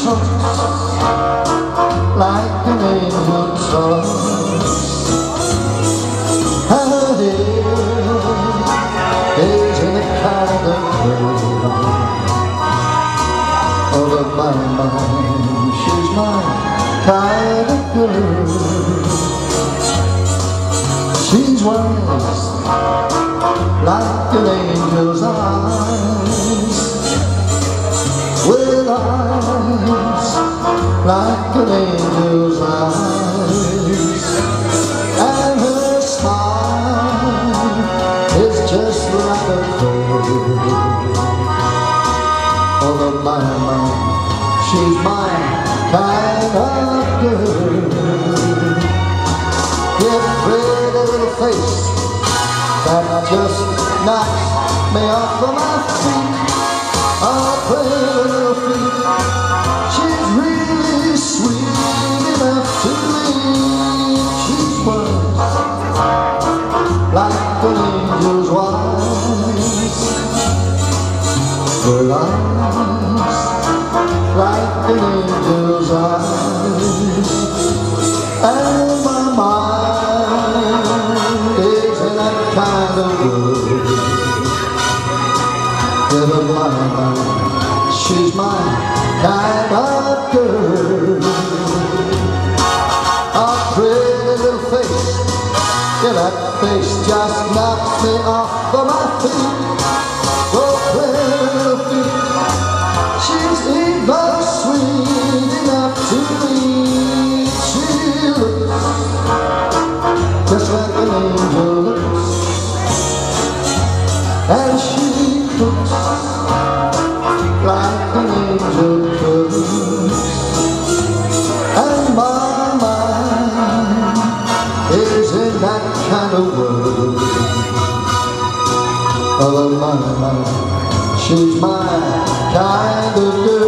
talks like an angel talks. Her hair is in a kind of curl. All of my mind, she's my kind of girl. She's wise like an angel's eyes, with eyes like an angel's eyes, and her smile is just like a bird. All of my mind, she's my kind of girl. With pretty little face that just knocks me off of my feet. Oh, pretty little feet, she's really sweet enough to me. She's wise like an angel's wise, her eyes like an angel's eyes, and my mind is in that kind of world. Get of my mind, she's my kind of girl. A pretty little face, yeah, that face just knocks me off of my feet. Oh, pretty little feet, she's even sweet enough to me. She looks just like an angel looks, and she looks like an angel cooks. And my mind is in that kind of world. All of my mind, she's my kind of girl.